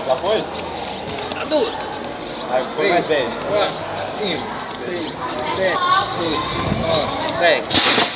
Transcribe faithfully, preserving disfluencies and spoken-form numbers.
Já foi? A duas. Aí foi mais dez. quatro, cinco, seis, sete, oito, nove, dez.